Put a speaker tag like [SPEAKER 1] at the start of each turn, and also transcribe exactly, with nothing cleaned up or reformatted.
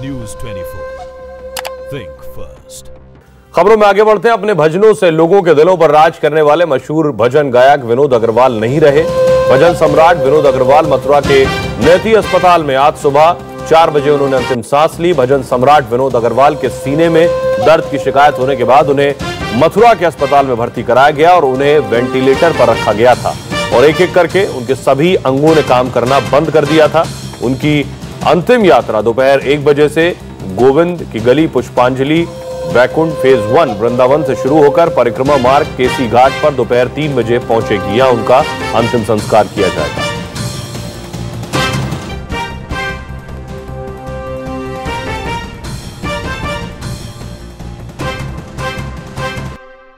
[SPEAKER 1] News चौबीस, think first.
[SPEAKER 2] खबरों में आगे बढ़ते हैं। अपने भजनों से लोगों के दिलों पर राज करने वाले मशहूर भजन गायक विनोद अग्रवाल नहीं रहे। भजन सम्राट विनोद अग्रवाल मथुरा के नेती अस्पताल में आज सुबह चार बजे उन्होंने अंतिम सांस ली। भजन सम्राट विनोद अग्रवाल के सीने में दर्द की शिकायत होने के बाद उन्हें मथुरा के अस्पताल में भर्ती कराया गया और उन्हें वेंटिलेटर पर रखा गया था और एक एक करके उनके सभी अंगों ने काम करना बंद कर दिया था। उनकी अंतिम यात्रा दोपहर एक बजे से गोविंद की गली पुष्पांजलि वैकुंठ फेज वन वृंदावन से शुरू होकर परिक्रमा मार्ग केसी घाट पर दोपहर तीन बजे पहुंचेगी। यहां उनका अंतिम संस्कार किया जाएगा।